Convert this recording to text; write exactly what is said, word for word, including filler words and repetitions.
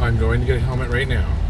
I'm going to get a helmet right now.